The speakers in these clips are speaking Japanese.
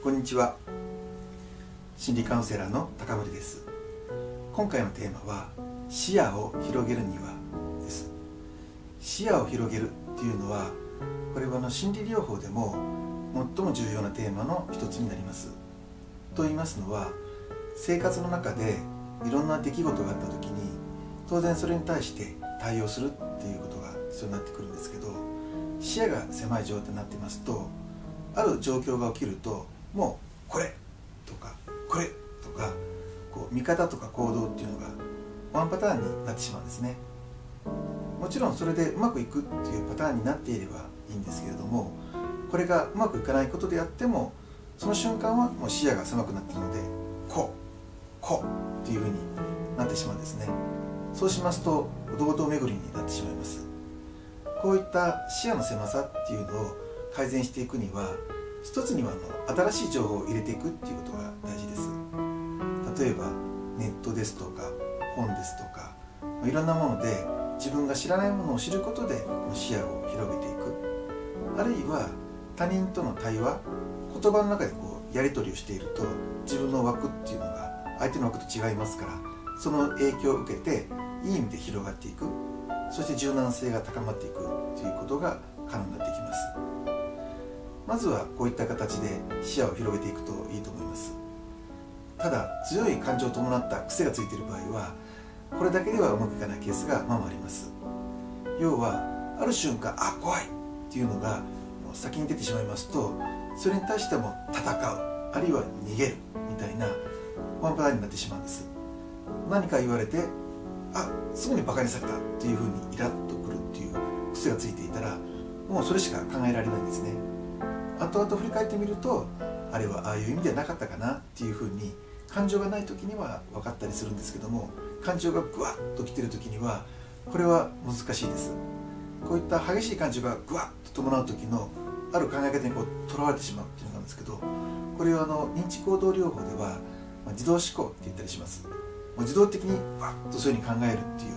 こんにちは。心理カウンセラーの高森です。今回のテーマは視野を広げるにはです。視野を広げるっていうのは、これは心理療法でも最も重要なテーマの一つになります。と言いますのは、生活の中でいろんな出来事があった時に当然それに対して対応するっていうことが必要になってくるんですけど、視野が狭い状態になっていますと、ある状況が起きるともうこれとかこれとか見方とか行動っていうのがワンパターンになってしまうんですね。もちろんそれでうまくいくっていうパターンになっていればいいんですけれども、これがうまくいかないことであっても、その瞬間はもう視野が狭くなっているので、こうっていうふうになってしまうんですね。そうしますと堂々巡りになってしまいます。こういった視野の狭さっていうのを改善していくには、一つには新しい情報を入れていくっていうことが大事です。例えばネットですとか本ですとか、いろんなもので自分が知らないものを知ることで視野を広げていく、あるいは他人との対話、言葉の中でやり取りをしていると、自分の枠っていうのが相手の枠と違いますから、その影響を受けていい意味で広がっていく、そして柔軟性が高まっていくということが可能になってきます。まずはこういった形で視野を広げていくといいと思います。ただ強い感情を伴った癖がついている場合は、これだけではうまくいかないケースがままあります。要はある瞬間、怖いっていうのが先に出てしまいますと、それに対しても戦う、あるいは逃げるみたいなワンパターンになってしまうんです。何か言われてすぐにバカにされたっていうふうにイラッとくるっていう癖がついていたら、もうそれしか考えられないんですね。後々振り返ってみると、あれはああいう意味ではなかったかなっていうふうに、感情がない時には分かったりするんですけども、感情がグワッときてる時にはこれは難しいです。こういった激しい感情がグワッと伴う時のある考え方にとらわれてしまうっていうのがあるんですけど、これは認知行動療法では自動思考って言ったりします。もう自動的にバッとそういうふうに考えるっていう、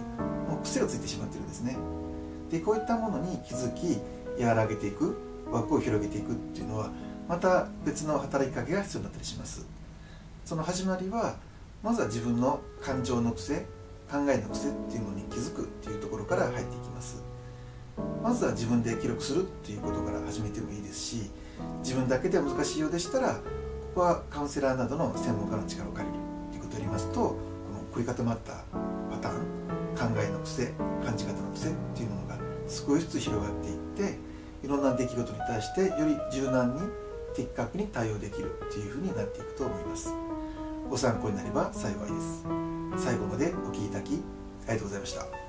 もう癖がついてしまってるんですね。でこういったものに気づき、和らげていく、枠を広げていくっていうのは、また別の働きかけが必要になったりします。その始まりは、まずは自分の感情の癖、考えの癖っていうものに気づくっていうところから入っていきます。まずは自分で記録するっていうことから始めてもいいですし、自分だけでは難しいようでしたら、ここはカウンセラーなどの専門家の力を借りるっていうことをやりますと、この凝り固まったパターン、考えの癖、感じ方の癖っていうものが少しずつ広がっていって、いろんな出来事に対してより柔軟に的確に対応できるっていうふうになっていくと思います。ご参考になれば幸いです。最後までお聞きいただきありがとうございました。